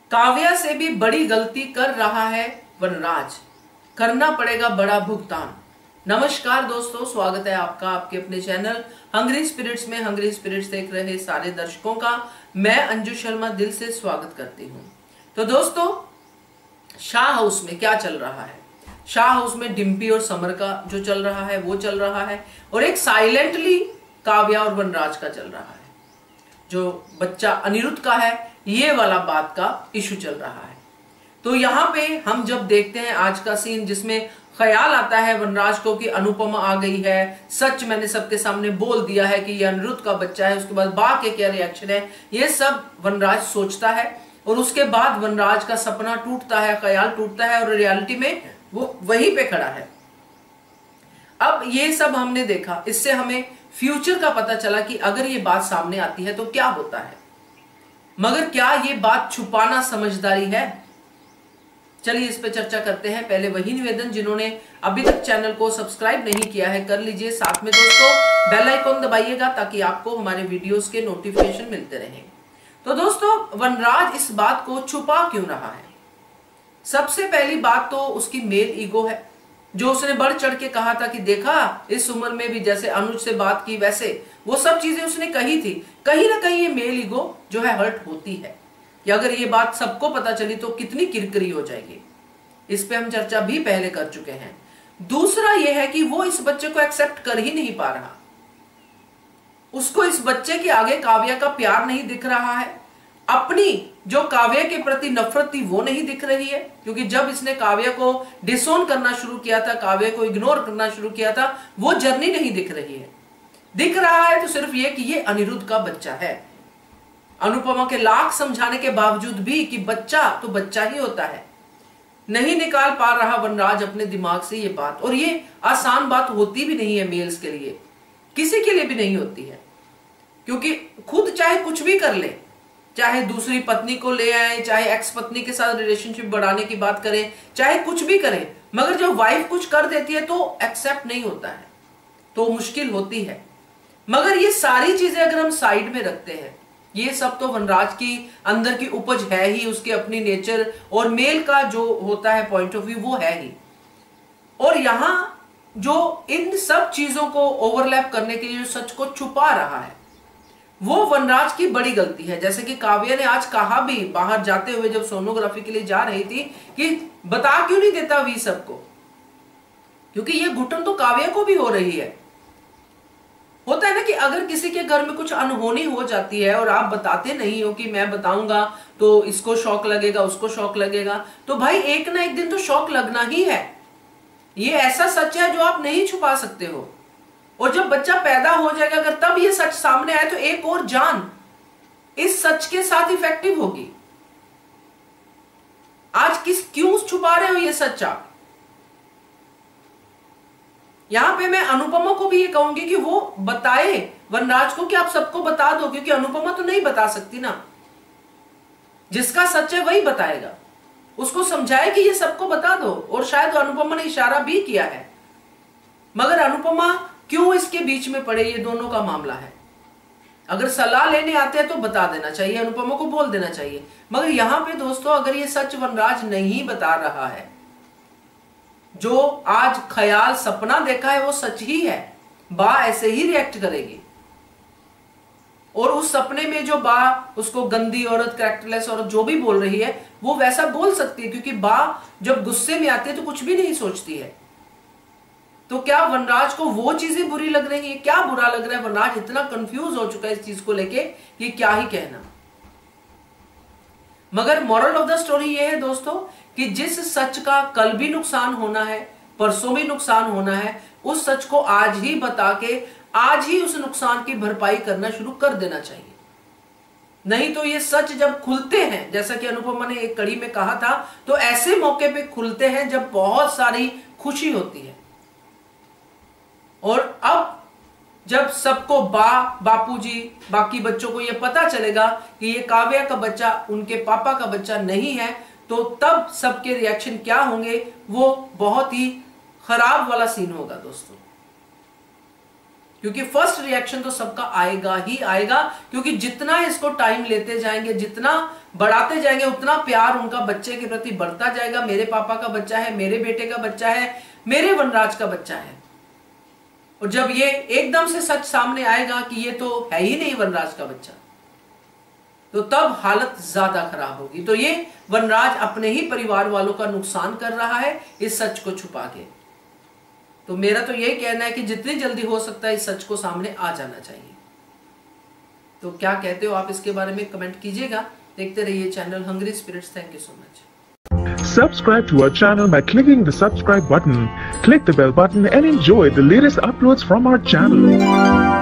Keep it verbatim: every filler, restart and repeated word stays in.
काव्या से भी बड़ी गलती कर रहा है वनराज, करना पड़ेगा बड़ा भुगतान। नमस्कार दोस्तों, स्वागत है आपका आपके अपने चैनल हंग्री स्पिरिट्स में। हंग्री स्पिरिट्स देख रहे सारे दर्शकों का मैं अंजू शर्मा दिल से स्वागत करती हूं। तो दोस्तों, शाह हाउस में क्या चल रहा है? शाह हाउस में डिम्पी और समर का जो चल रहा है वो चल रहा है, और एक साइलेंटली काव्या और वनराज का चल रहा है। जो बच्चा अनिरुद्ध का है, ये वाला बात का इशू चल रहा है। तो यहाँ पे हम जब देखते हैं आज का सीन, जिसमें ख्याल आता है वनराज को कि अनुपमा आ गई है, सच मैंने सबके सामने बोल दिया है कि ये अनिरुद्ध का बच्चा है, उसके बाद बा के क्या रिएक्शन है, ये सब वनराज सोचता है। और उसके बाद वनराज का सपना टूटता है, ख्याल टूटता है, और रियलिटी में वो वहीं पे खड़ा है। अब ये सब हमने देखा, इससे हमें फ्यूचर का पता चला कि अगर ये बात सामने आती है तो क्या होता है। मगर क्या ये बात छुपाना समझदारी है? चलिए इस पे चर्चा करते हैं। पहले वही निवेदन, जिन्होंने अभी तक चैनल को सब्सक्राइब नहीं किया है कर लीजिए, साथ में दोस्तों बेल आइकॉन दबाइएगा ताकि आपको हमारे वीडियोस के नोटिफिकेशन मिलते रहें। तो दोस्तों, वनराज इस बात को छुपा क्यों रहा है? सबसे पहली बात तो उसकी मेल ईगो है, जो उसने बढ़ चढ़ के कहा था कि देखा इस उम्र में भी जैसे अनुज से बात की वैसे, वो सब चीजें उसने कही थी। कहीं ना कहीं ये मेल ईगो जो है हर्ट होती है कि अगर ये बात सबको पता चली तो कितनी किरकिरी हो जाएगी। इस पे हम चर्चा भी पहले कर चुके हैं। दूसरा यह है कि वो इस बच्चे को एक्सेप्ट कर ही नहीं पा रहा। उसको इस बच्चे के आगे काव्या का प्यार नहीं दिख रहा है, अपनी जो काव्या के प्रति नफरत थी वो नहीं दिख रही है। क्योंकि जब इसने काव्या को डिसोन करना शुरू किया था, काव्या को इग्नोर करना शुरू किया था, वो जर्नी नहीं दिख रही है। दिख रहा है तो सिर्फ ये कि ये अनिरुद्ध का बच्चा है। अनुपमा के लाख समझाने के बावजूद भी कि बच्चा तो बच्चा ही होता है, नहीं निकाल पा रहा वनराज अपने दिमाग से ये बात। और ये आसान बात होती भी नहीं है, मेल्स के लिए, किसी के लिए भी नहीं होती है। क्योंकि खुद चाहे कुछ भी कर ले, चाहे दूसरी पत्नी को ले आए, चाहे एक्स पत्नी के साथ रिलेशनशिप बढ़ाने की बात करें, चाहे कुछ भी करें, मगर जब वाइफ कुछ कर देती है तो एक्सेप्ट नहीं होता है, तो मुश्किल होती है। मगर ये सारी चीजें अगर हम साइड में रखते हैं, ये सब तो वनराज की अंदर की उपज है ही, उसकी अपनी नेचर और मेल का जो होता है पॉइंट ऑफ व्यू वो है ही। और यहां जो इन सब चीजों को ओवरलैप करने के लिए जो सच को छुपा रहा है, वो वनराज की बड़ी गलती है। जैसे कि काव्या ने आज कहा भी बाहर जाते हुए, जब सोनोग्राफी के लिए जा रही थी, कि बता क्यों नहीं देता वी सबको, क्योंकि ये घुटन तो काव्या को भी हो रही है। होता है ना कि अगर किसी के घर में कुछ अनहोनी हो जाती है और आप बताते नहीं हो कि मैं बताऊंगा तो इसको शौक लगेगा, उसको शौक लगेगा, तो भाई एक ना एक दिन तो शौक लगना ही है। ये ऐसा सच है जो आप नहीं छुपा सकते हो। और जब बच्चा पैदा हो जाएगा, अगर तब ये सच सामने आए तो एक और जान इस सच के साथ इफेक्टिव होगी। आज किस क्यों छुपा रहे हो ये सच आप? यहां पे मैं अनुपमा को भी ये कहूंगी कि वो बताए वनराज को कि आप सबको बता दो, क्योंकि अनुपमा तो नहीं बता सकती ना। जिसका सच है वही बताएगा। उसको समझाए कि ये सबको बता दो। और शायद अनुपमा ने इशारा भी किया है, मगर अनुपमा क्यों इसके बीच में पड़े, ये दोनों का मामला है। अगर सलाह लेने आते हैं तो बता देना चाहिए, अनुपमा को बोल देना चाहिए। मगर यहां पे दोस्तों, अगर ये सच वनराज नहीं बता रहा है, जो आज ख्याल सपना देखा है वो सच ही है, बा ऐसे ही रिएक्ट करेगी। और उस सपने में जो बा उसको गंदी औरत, कैरेक्टरलेस औरत जो भी बोल रही है, वो वैसा बोल सकती है, क्योंकि बा जब गुस्से में आती है तो कुछ भी नहीं सोचती है। तो क्या वनराज को वो चीजें बुरी लग रही है? क्या बुरा लग रहा है? वनराज इतना कंफ्यूज हो चुका है इस चीज को लेके कि क्या ही कहना। मगर मॉरल ऑफ द स्टोरी ये है दोस्तों कि जिस सच का कल भी नुकसान होना है, परसों भी नुकसान होना है, उस सच को आज ही बता के आज ही उस नुकसान की भरपाई करना शुरू कर देना चाहिए। नहीं तो ये सच जब खुलते हैं, जैसा कि अनुपमा ने एक कड़ी में कहा था, तो ऐसे मौके पे खुलते हैं जब बहुत सारी खुशी होती है। और अब जब सबको बा, बापूजी, बाकी बच्चों को यह पता चलेगा कि ये काव्या का बच्चा उनके पापा का बच्चा नहीं है, तो तब सबके रिएक्शन क्या होंगे, वो बहुत ही खराब वाला सीन होगा दोस्तों। क्योंकि फर्स्ट रिएक्शन तो सबका आएगा ही आएगा, क्योंकि जितना इसको टाइम लेते जाएंगे, जितना बढ़ाते जाएंगे, उतना प्यार उनका बच्चे के प्रति बढ़ता जाएगा। मेरे पापा का बच्चा है, मेरे बेटे का बच्चा है, मेरे वनराज का बच्चा है। और जब ये एकदम से सच सामने आएगा कि ये तो है ही नहीं वनराज का बच्चा, तो तब हालत ज्यादा खराब होगी। तो ये वनराज अपने ही परिवार वालों का नुकसान कर रहा है इस सच को छुपा के। तो मेरा तो यही कहना है कि जितनी जल्दी हो सकता है इस सच को सामने आ जाना चाहिए। तो क्या कहते हो आप इसके बारे में कमेंट कीजिएगा। देखते रहिए channel Hungry Spirits. Thank you so much. Subscribe to our channel by clicking the subscribe button. Click the bell button and enjoy the latest uploads from our channel.